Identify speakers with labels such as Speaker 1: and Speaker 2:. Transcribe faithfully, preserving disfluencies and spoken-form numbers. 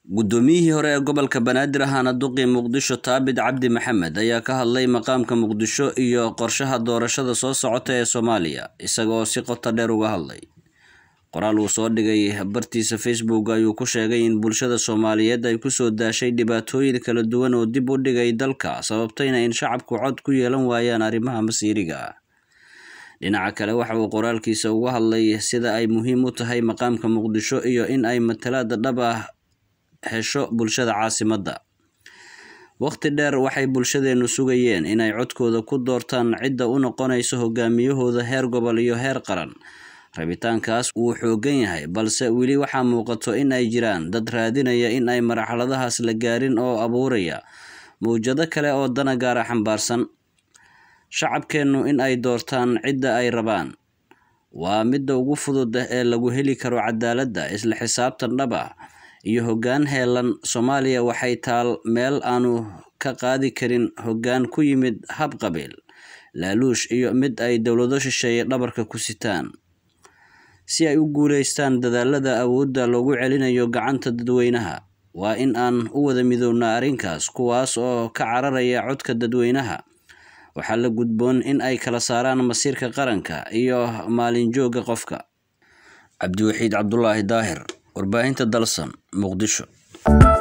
Speaker 1: Gudoomiyihii hore ee gobolka Banaadir ahaana duqii Muqdisho Taabid Cabdi Maxamed ayaa ka hadlay maqaamka Muqdisho iyo qorshaha doorashada soo socota ee Soomaaliya isagoo si qoto dheer uga hadlay. Qoraal uu soo dhigay bartiisa Facebook ayuu ku sheegay in bulshada Soomaaliyeed ay ku soo daashay dhibaatooyin kala duwan oo dib u dhigay dalka sababtayna in shacabku cod ku yeelan waayaan arrimaha masiiriga ah. Dhinaca kale waxa uu qoraalkiisa uga hadlay sida ay muhiim u tahay maqaamka Muqdisho iyo in ay matalaad dhab ah hesho bulshada caasimadda. Waqti dheer waxay bulshadeenu sugayeen inay codkooda ku doortaan cidda u noqonaysa hogaamiyahooda heer gobol iyo heer qaran. Rabitaankaas wuu xoogan yahay balse weli waxaa muuqato in ay jiraan dad raadinaya in ay marxaladahaas la gaarin oo abuuraya mowjado kale oo dana gaar ah xambaarsan. Shacabkeenu in ay doortaan cidda ay rabaan waa midda ugu fudud ee lagu heli karo cadaaladda, isla xisaabtan dhab ah iyo hoggaan heelan. Soomaaliya waxay taal meel aanu ka qaadi karin hoggaan ku yimid hab qabiil, laaluush iyo mid ay dowlado shisheeye dhabarka ku sitaan. Si ay u guuleystaan dadaalada awoodda loogu celinayo gacanta dadweynaha, waa in aan u wada midownaa arrinkaas. Kuwaas oo ka cararaya codka dadweynaha waxaa la gudboon in ay kala saaraan masiirka qaranka iyo maalin jooga qofka. Cabdiwaxiid Cabdulaahi Daahir, warbaahinta Dalsan, Muqdisho.